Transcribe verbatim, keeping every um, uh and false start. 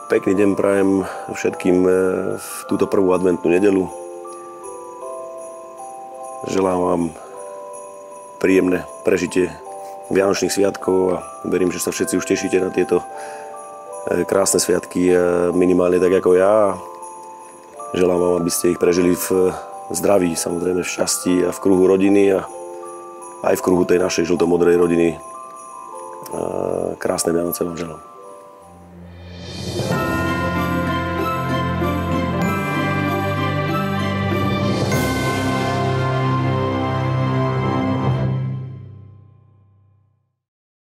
Pekný deň prajem všetkým v túto prvú adventnú nedeľu. Želám vám príjemné prežitie Vianočných sviatkov a verím, že sa všetci už tešíte na tieto krásne sviatky minimálne tak ako ja. Želám vám, aby ste ich prežili v zdraví, samozrejme v šťastí a v kruhu rodiny a aj v kruhu tej našej žltomodrej rodiny. Krásne Vianoce vám želám.